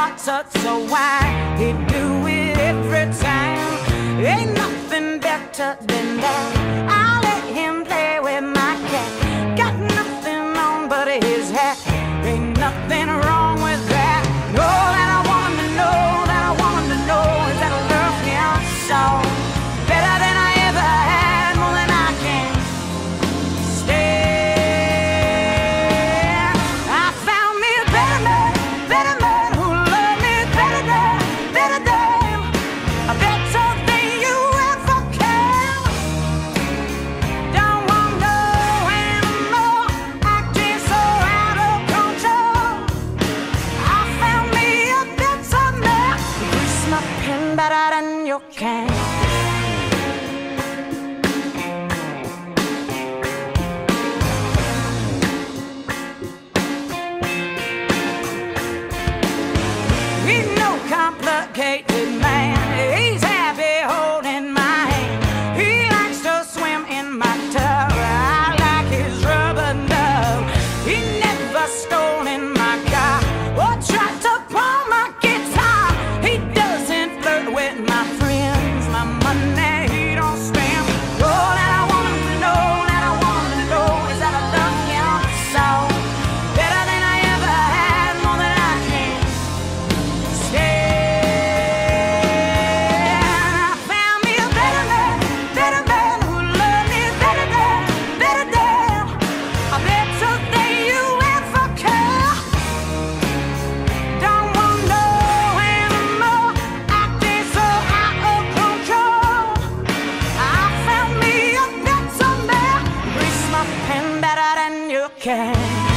heart's hurt, so why he do it every time? Ain't nothing better than that. I'll let him play with my cat. Got nothing on but his hat. Ain't nothing wrong with that. All that I want him to know, that I want him to know, is that I love him so. Better than I ever had, more than I can stand. I found me a better man who loved me better than, better than, better than you ever can. Don't want no animal acting so out of control. I found me a better man who greased my pen better than you can. He's no complicated man. He's happy holding my hand. He likes to swim in my tub. I like his rubber dove. He never stole in my car or tried to pawn my guitar. He doesn't flirt with my friends. My money he don't spend. All that I want him to know, that I want him to know, is that I love him so. Better than I ever had, more than I can stand. I found me a better man who loved me better than, better than, better than you ever can. Don't want no animal acting so out of control. I found me a better man, grease my pen better than you can.